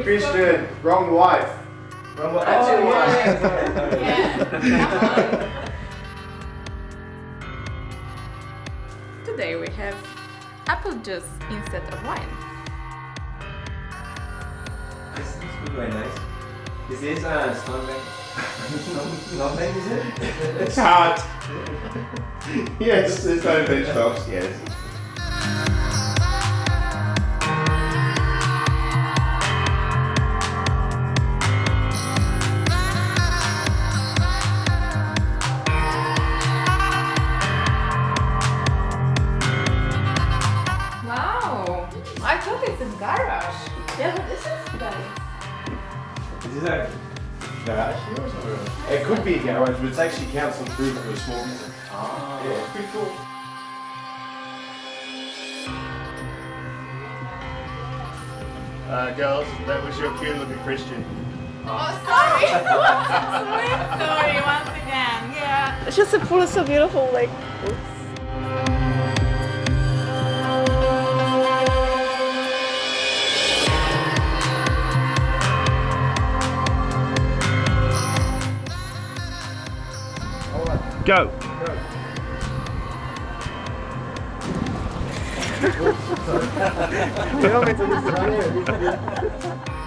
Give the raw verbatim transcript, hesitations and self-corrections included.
Christian, wrong wife. Wrong wife. That's your wife. Yeah. Today we have apple juice instead of wine. This is very nice. Is this a snowbank? Snowbank, is it? It's hard. Yes, there's no bench tops, yes. Wow! I thought it's a garage. Yeah, but this is nice. Is this a garage here or something? It could be a garage, but it's actually council approved for a small business. Ah. Yeah, it's pretty cool. Uh, girls, that was your cute looking Christian. Oh, sorry! sorry, sorry, once again. Yeah. It's just a pool is so beautiful, like. Oops. Go! Go!